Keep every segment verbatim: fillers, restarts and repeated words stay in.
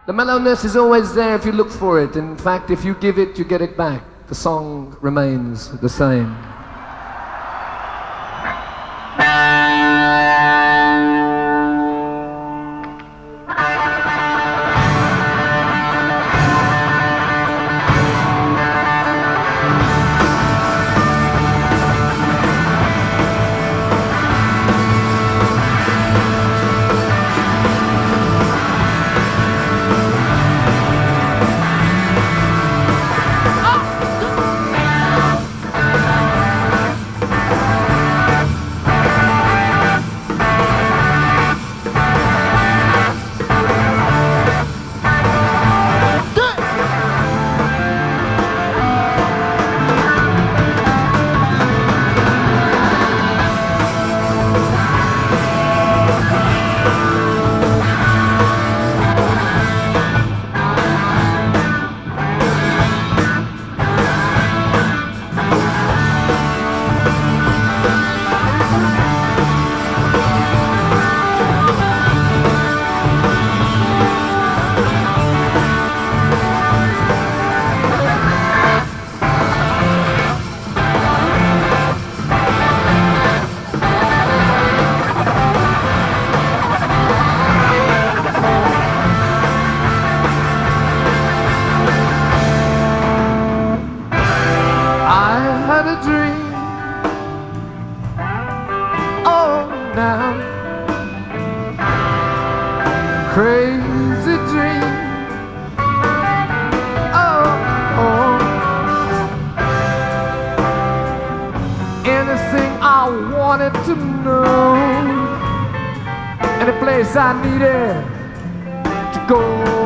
The mellowness is always there if you look for it. In fact, if you give it, you get it back. The song remains the same. Crazy dream. Oh, oh. Anything I wanted to know, any place I needed to go.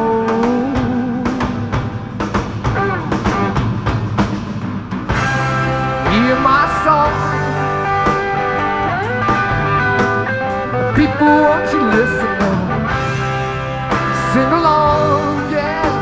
Hear my song, people, won't you listen now? Sing along, yeah.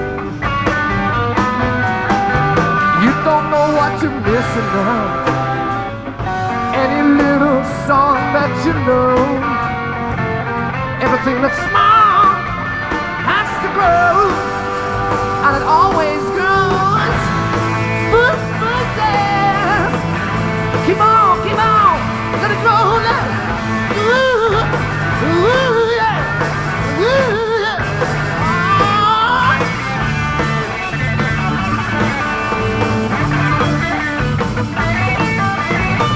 You don't know what you're missing now. Any little song that you know. Everything that's small has to grow, and it always grows. Foot, foot, dance. Keep on, keep on, let it grow, let it. Ooh, ooh, yeah. Ooh.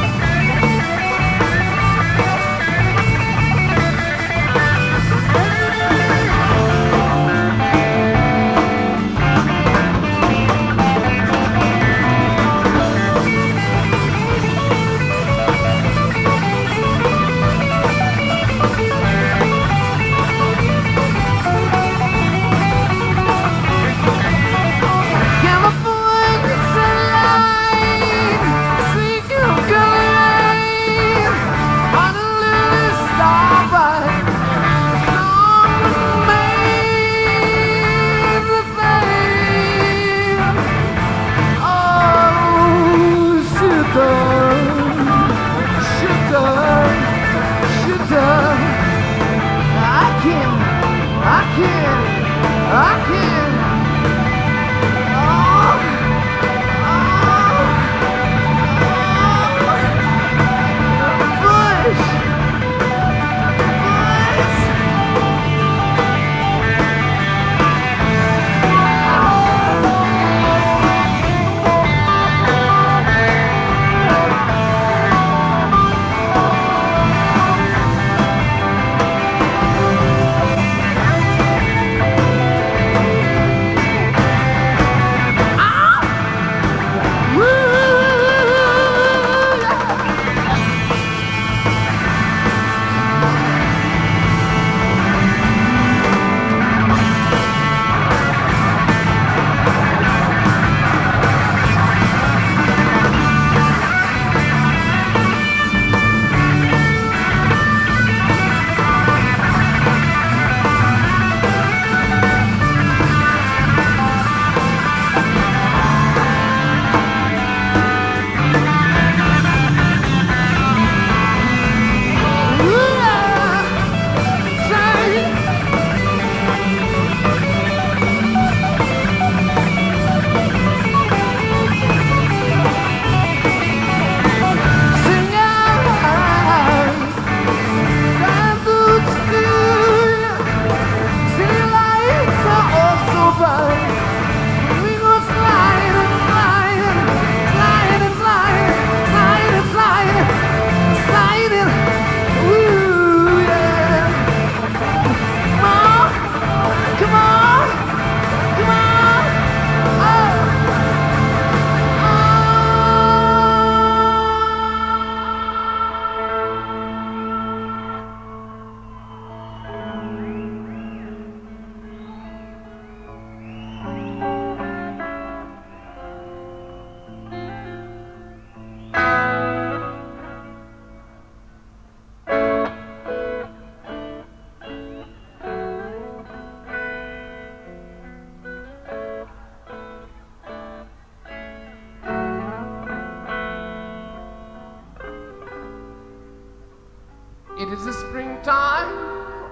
Hey!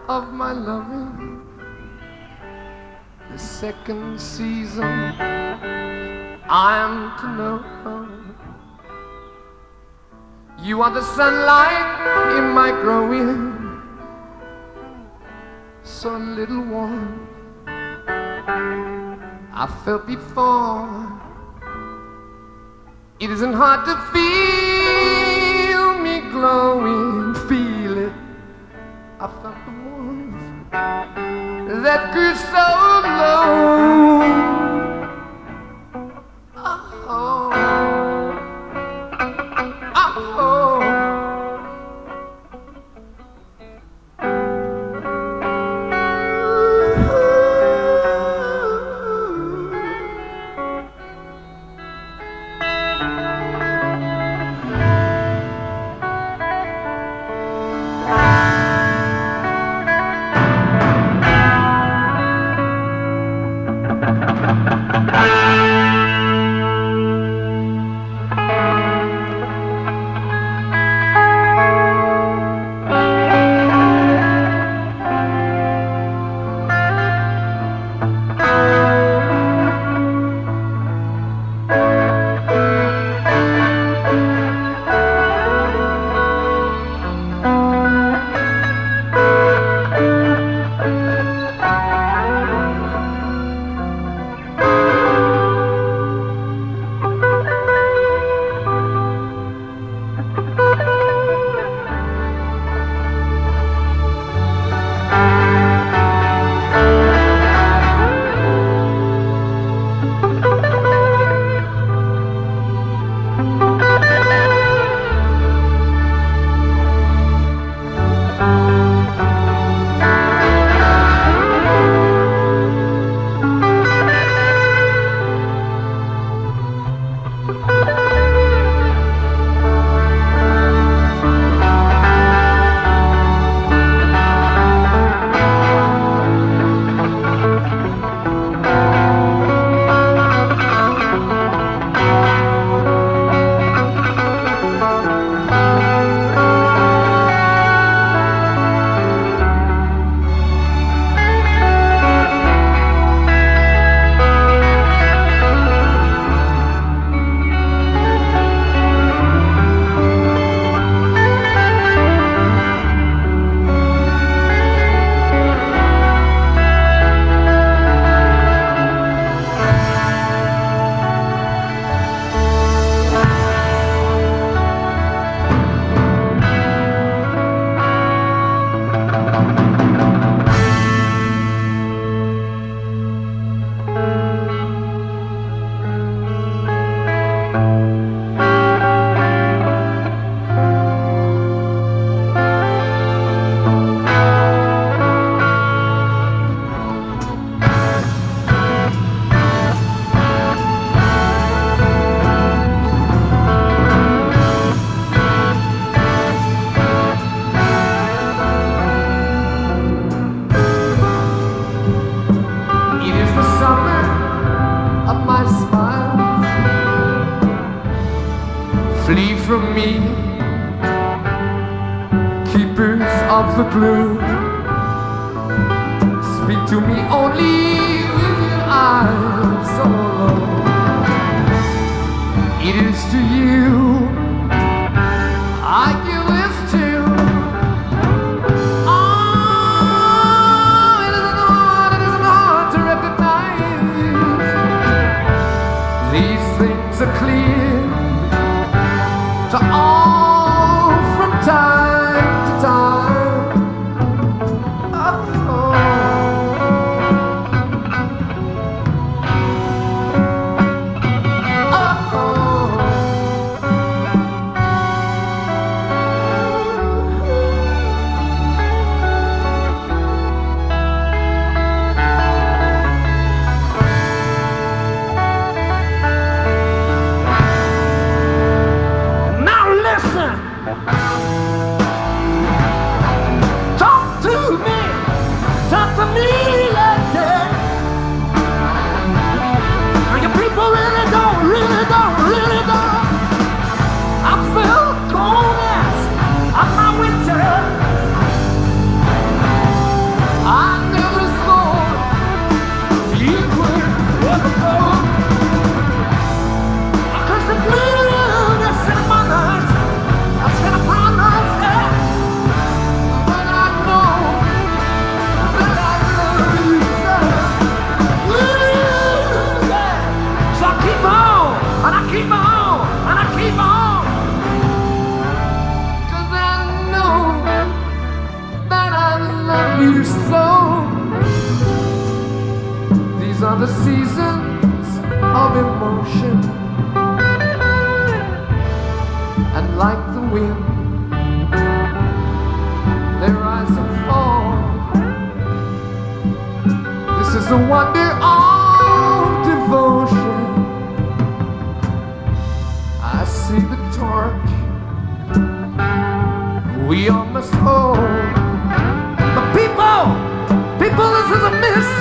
of my loving. The second season I am to know. You are the sunlight in my growing, so little warm. I felt before. It isn't hard to feel me glowing, feel it. I felt the warmth that grew so low. Oh, oh, oh. Flee from me, keepers of the blue. Speak to me only with your eyes alone. It is to you I give this tune. Oh, it isn't hard, it isn't hard to recognize. These things are clear to all from time to time. Oh, oh. Oh, oh. These are the seasons of emotion, and like the wind, they rise and fall. This is the wonder of devotion. I see the torch we all must hold. But people, people, this is a mystery.